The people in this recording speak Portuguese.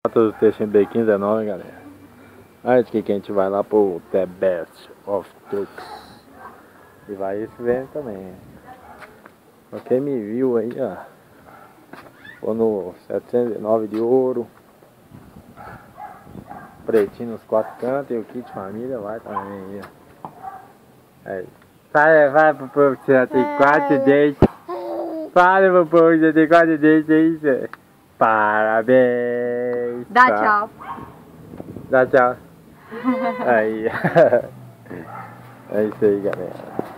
Todos os textos em B15-19, galera. Antes que a gente vai lá pro The Best of Trucks. E vai esse vendo também. Pra quem me viu aí, ó. Vou no 709 de ouro. Pretinho nos 4 cantos e o kit família vai também aí, ó. Aí. Vai pro povo que já tem 4 dentes. Fala pro povo que já tem 4 dentes aí, Zé. Parabéns. Dá tchau. Dá tchau. Aí. É isso aí, galera.